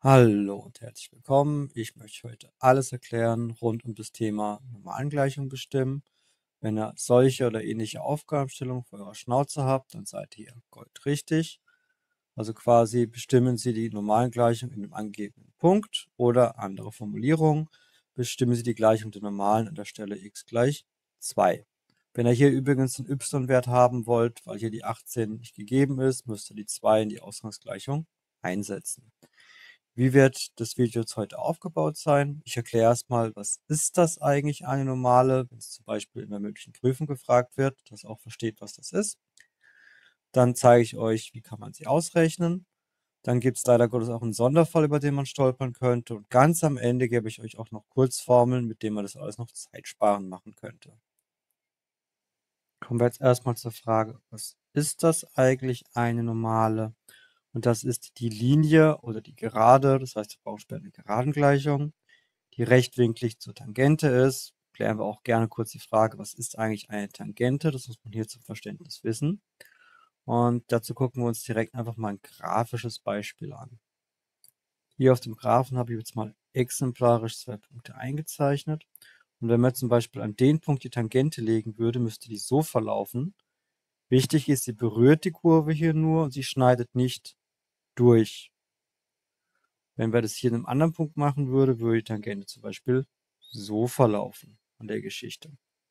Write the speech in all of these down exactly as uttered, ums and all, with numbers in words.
Hallo und herzlich willkommen. Ich möchte heute alles erklären rund um das Thema Normalengleichung bestimmen. Wenn ihr solche oder ähnliche Aufgabenstellungen vor eurer Schnauze habt, dann seid ihr goldrichtig. Also quasi bestimmen Sie die Normalengleichung in dem angegebenen Punkt oder andere Formulierung, bestimmen Sie die Gleichung der Normalen an der Stelle x gleich zwei. Wenn ihr hier übrigens den y-Wert haben wollt, weil hier die achtzehn nicht gegeben ist, müsst ihr die zwei in die Ausgangsgleichung einsetzen. Wie wird das Video jetzt heute aufgebaut sein? Ich erkläre erstmal, was ist das eigentlich eine normale, wenn es zum Beispiel in der mündlichen Prüfung gefragt wird, dass ihr auch versteht, was das ist. Dann zeige ich euch, wie kann man sie ausrechnen. Dann gibt es leider Gottes auch einen Sonderfall, über den man stolpern könnte. Und ganz am Ende gebe ich euch auch noch Kurzformeln, mit denen man das alles noch zeitsparend machen könnte. Kommen wir jetzt erstmal zur Frage, was ist das eigentlich eine normale? Und das ist die Linie oder die Gerade, das heißt, wir brauchen später eine Geradengleichung, die rechtwinklig zur Tangente ist. Klären wir auch gerne kurz die Frage, was ist eigentlich eine Tangente? Das muss man hier zum Verständnis wissen. Und dazu gucken wir uns direkt einfach mal ein grafisches Beispiel an. Hier auf dem Graphen habe ich jetzt mal exemplarisch zwei Punkte eingezeichnet. Und wenn man zum Beispiel an den Punkt die Tangente legen würde, müsste die so verlaufen. Wichtig ist, sie berührt die Kurve hier nur und sie schneidet nicht durch. Wenn wir das hier in einem anderen Punkt machen würde, würde die Tangente zum Beispiel so verlaufen an der Geschichte.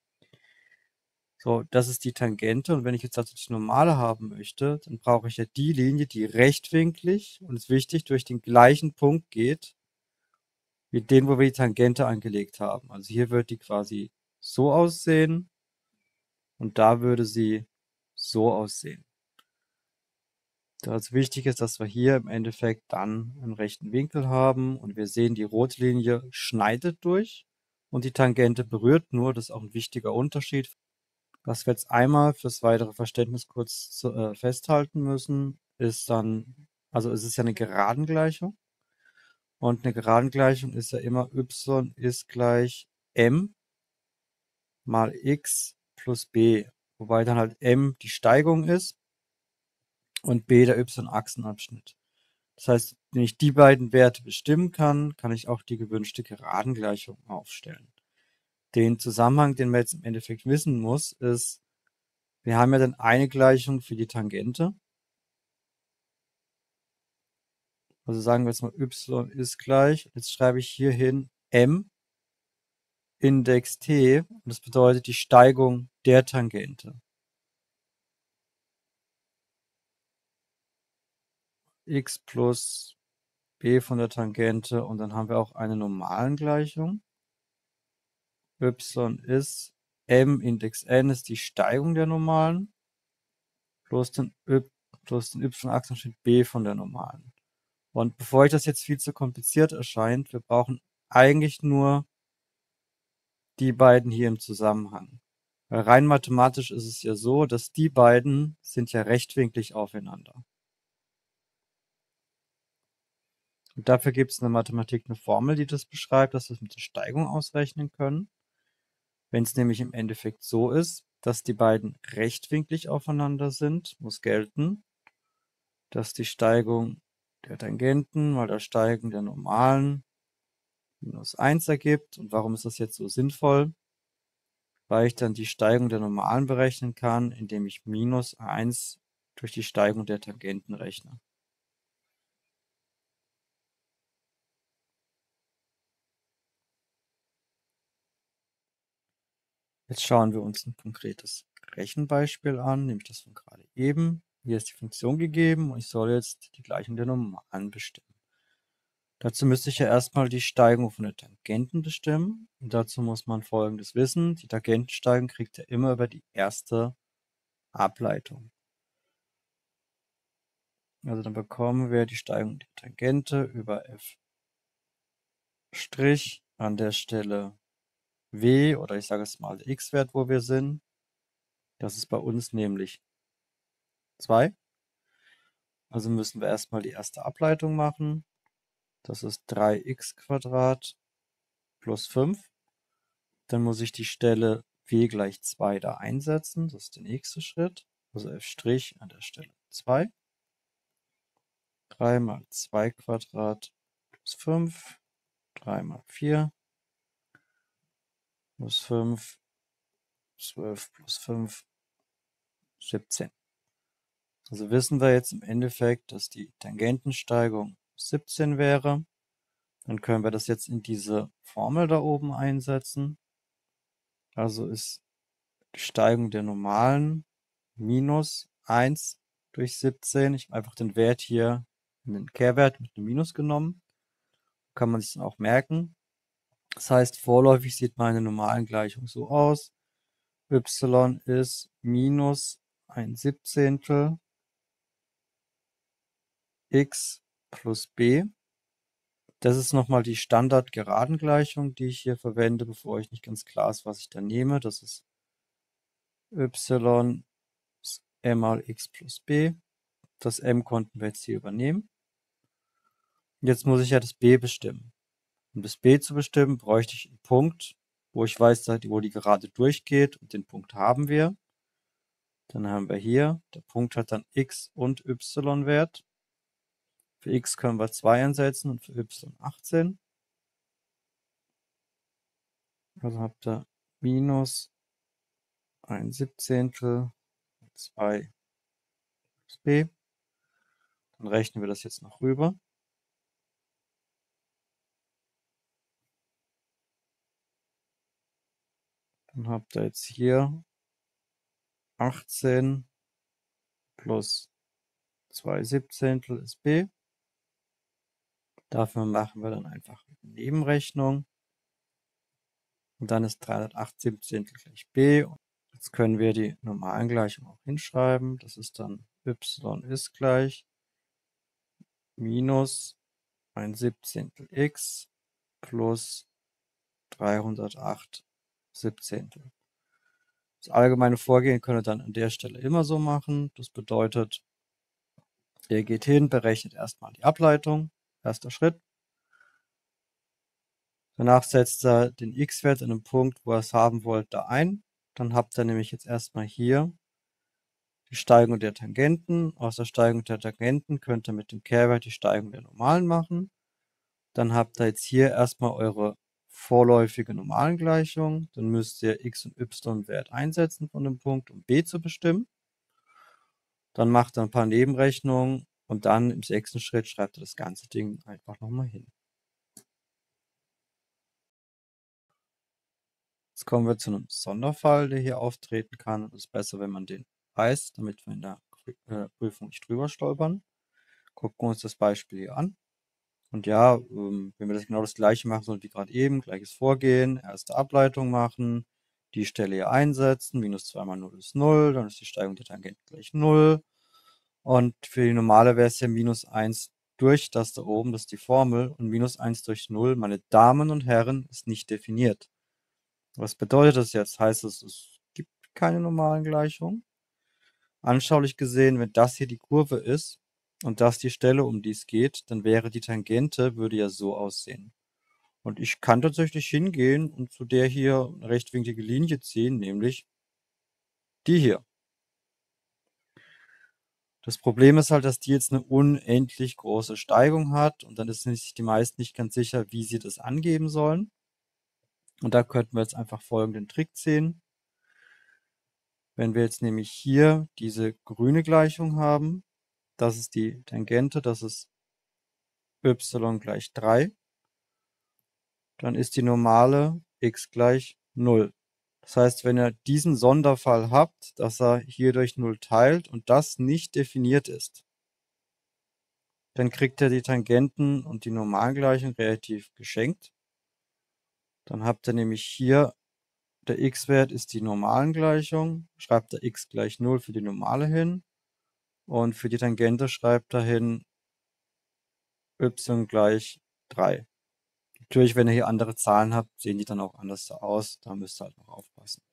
So, das ist die Tangente und wenn ich jetzt dazu die Normale haben möchte, dann brauche ich ja die Linie, die rechtwinklig und ist wichtig, durch den gleichen Punkt geht, wie den, wo wir die Tangente angelegt haben. Also hier wird die quasi so aussehen und da würde sie so aussehen. Das wichtig ist, dass wir hier im Endeffekt dann einen rechten Winkel haben und wir sehen, die Rotlinie schneidet durch und die Tangente berührt nur. Das ist auch ein wichtiger Unterschied. Was wir jetzt einmal fürs weitere Verständnis kurz zu, äh, festhalten müssen, ist dann, also es ist ja eine Geradengleichung und eine Geradengleichung ist ja immer y ist gleich m mal x plus b, wobei dann halt m die Steigung ist und b der y-Achsenabschnitt. Das heißt, wenn ich die beiden Werte bestimmen kann, kann ich auch die gewünschte Geradengleichung aufstellen. Den Zusammenhang, den man jetzt im Endeffekt wissen muss, ist, wir haben ja dann eine Gleichung für die Tangente. Also sagen wir jetzt mal y ist gleich, jetzt schreibe ich hier hin m Index t und das bedeutet die Steigung der Tangente. X plus b von der Tangente und dann haben wir auch eine Normalengleichung. Y ist m Index n ist die Steigung der Normalen plus den, y, plus den y-Achsenabschnitt b von der Normalen. Und bevor euch das jetzt viel zu kompliziert erscheint, wir brauchen eigentlich nur die beiden hier im Zusammenhang. Weil rein mathematisch ist es ja so, dass die beiden sind ja rechtwinklig aufeinander. Und dafür gibt es in der Mathematik eine Formel, die das beschreibt, dass wir es mit der Steigung ausrechnen können. Wenn es nämlich im Endeffekt so ist, dass die beiden rechtwinklig aufeinander sind, muss gelten, dass die Steigung der Tangenten mal der Steigung der Normalen minus eins ergibt. Und warum ist das jetzt so sinnvoll? Weil ich dann die Steigung der Normalen berechnen kann, indem ich minus eins durch die Steigung der Tangenten rechne. Jetzt schauen wir uns ein konkretes Rechenbeispiel an, nämlich das von gerade eben. Hier ist die Funktion gegeben und ich soll jetzt die Gleichung der Normalen bestimmen. Dazu müsste ich ja erstmal die Steigung von den Tangenten bestimmen. Und dazu muss man Folgendes wissen. Die Tangentensteigung kriegt ihr immer über die erste Ableitung. Also dann bekommen wir die Steigung der Tangente über f' an der Stelle w, oder ich sage es mal der x-Wert, wo wir sind. Das ist bei uns nämlich zwei. Also müssen wir erstmal die erste Ableitung machen. Das ist drei x Quadrat plus fünf. Dann muss ich die Stelle w gleich zwei da einsetzen. Das ist der nächste Schritt. Also f' an der Stelle zwei. drei mal zwei Quadrat ist fünf, drei mal vier plus fünf, zwölf plus fünf, siebzehn. Also wissen wir jetzt im Endeffekt, dass die Tangentensteigung siebzehn wäre. Dann können wir das jetzt in diese Formel da oben einsetzen. Also ist die Steigung der normalen minus eins durch siebzehn. Ich habe einfach den Wert hier, den Kehrwert mit einem Minus genommen. Kann man sich dann auch merken. Das heißt, vorläufig sieht meine normalen Gleichung so aus. Y ist minus ein Siebzehntel x plus b. Das ist nochmal die Standard-Geradengleichung, die ich hier verwende, bevor ich nicht ganz klar ist, was ich da nehme. Das ist y ist m mal x plus b. Das m konnten wir jetzt hier übernehmen. Jetzt muss ich ja das b bestimmen. Um das b zu bestimmen, bräuchte ich einen Punkt, wo ich weiß, wo die Gerade durchgeht. Und den Punkt haben wir. Dann haben wir hier, der Punkt hat dann x und y-Wert. Für x können wir zwei einsetzen und für y achtzehn. Also habt ihr minus ein Siebzehntel, zwei plus b. Dann rechnen wir das jetzt noch rüber. Dann habt ihr jetzt hier achtzehn plus zwei Siebzehntel ist b. Dafür machen wir dann einfach eine Nebenrechnung. Und dann ist dreihundertacht Siebzehntel gleich b. Jetzt können wir die normalen Gleichungen auch hinschreiben. Das ist dann y ist gleich minus ein Siebzehntel x plus dreihundertacht Siebzehntel. Das allgemeine Vorgehen könnt ihr dann an der Stelle immer so machen. Das bedeutet, ihr geht hin, berechnet erstmal die Ableitung, erster Schritt. Danach setzt ihr den x-Wert an einem Punkt, wo ihr es haben wollt, da ein. Dann habt ihr nämlich jetzt erstmal hier die Steigung der Tangenten. Aus der Steigung der Tangenten könnt ihr mit dem Kehrwert die Steigung der Normalen machen. Dann habt ihr jetzt hier erstmal eure vorläufige Normalengleichung. Dann müsst ihr x und y-Wert einsetzen von dem Punkt, um b zu bestimmen. Dann macht ihr ein paar Nebenrechnungen und dann im sechsten Schritt schreibt ihr das ganze Ding einfach nochmal hin. Jetzt kommen wir zu einem Sonderfall, der hier auftreten kann. Es ist besser, wenn man den weiß, damit wir in der Prüfung nicht drüber stolpern. Gucken wir uns das Beispiel hier an. Und ja, wenn wir das genau das gleiche machen sollen wie gerade eben, gleiches Vorgehen, erste Ableitung machen, die Stelle hier einsetzen, minus zwei mal null ist null, dann ist die Steigung der Tangente gleich null. Und für die normale wäre es ja minus eins durch das da oben, das ist die Formel, und minus eins durch null, meine Damen und Herren, ist nicht definiert. Was bedeutet das jetzt? Heißt es, es gibt keine normalen Gleichungen? Anschaulich gesehen, wenn das hier die Kurve ist und das die Stelle, um die es geht, dann wäre die Tangente, würde ja so aussehen. Und ich kann tatsächlich hingehen und zu der hier eine rechtwinklige Linie ziehen, nämlich die hier. Das Problem ist halt, dass die jetzt eine unendlich große Steigung hat und dann ist sich die meisten nicht ganz sicher, wie sie das angeben sollen. Und da könnten wir jetzt einfach folgenden Trick ziehen. Wenn wir jetzt nämlich hier diese grüne Gleichung haben, das ist die Tangente, das ist y gleich drei, dann ist die normale x gleich null. Das heißt, wenn ihr diesen Sonderfall habt, dass er hier durch null teilt und das nicht definiert ist, dann kriegt ihr die Tangenten und die Normalgleichung relativ geschenkt. Dann habt ihr nämlich hier, der x-Wert ist die Normalengleichung, schreibt ihr x gleich null für die Normale hin und für die Tangente schreibt ihr hin y gleich drei. Natürlich, wenn ihr hier andere Zahlen habt, sehen die dann auch anders aus. Da müsst ihr halt noch aufpassen.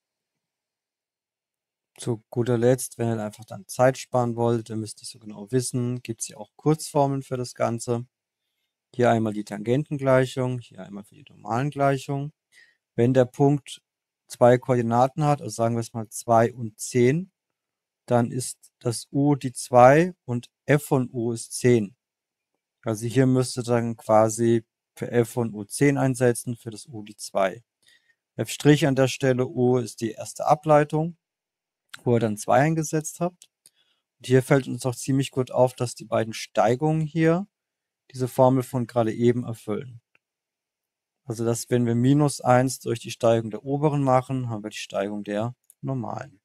Zu guter Letzt, wenn ihr einfach dann Zeit sparen wollt, ihr müsst nicht so genau wissen, gibt es hier auch Kurzformeln für das Ganze. Hier einmal die Tangentengleichung, hier einmal für die normalen Gleichungen. Wenn der Punkt zwei Koordinaten hat, also sagen wir es mal zwei und zehn, dann ist das u die zwei und f von u ist zehn. Also hier müsst ihr dann quasi für f von U zehn einsetzen, für das U die zwei. F' an der Stelle, U ist die erste Ableitung, wo ihr dann zwei eingesetzt habt. Und hier fällt uns auch ziemlich gut auf, dass die beiden Steigungen hier diese Formel von gerade eben erfüllen. Also dass, wenn wir minus eins durch die Steigung der oberen machen, haben wir die Steigung der normalen.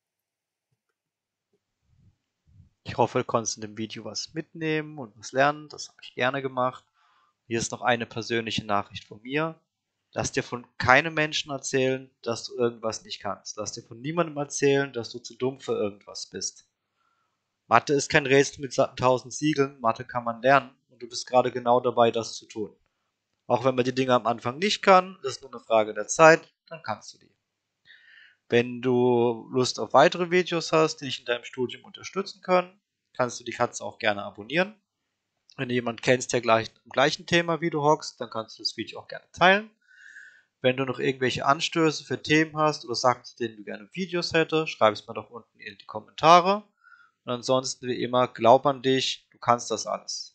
Ich hoffe, du konntest in dem Video was mitnehmen und was lernen. Das habe ich gerne gemacht. Hier ist noch eine persönliche Nachricht von mir. Lass dir von keinem Menschen erzählen, dass du irgendwas nicht kannst. Lass dir von niemandem erzählen, dass du zu dumm für irgendwas bist. Mathe ist kein Rätsel mit tausend Siegeln. Mathe kann man lernen und du bist gerade genau dabei, das zu tun. Auch wenn man die Dinge am Anfang nicht kann, ist nur eine Frage der Zeit, dann kannst du die. Wenn du Lust auf weitere Videos hast, die dich in deinem Studium unterstützen können, kannst du die Katze auch gerne abonnieren. Wenn du jemanden kennst, der gleich im gleichen Thema wie du hockst, dann kannst du das Video auch gerne teilen. Wenn du noch irgendwelche Anstöße für Themen hast oder sagst, zu denen du gerne Videos hättest, schreib es mir doch unten in die Kommentare. Und ansonsten wie immer, glaub an dich, du kannst das alles.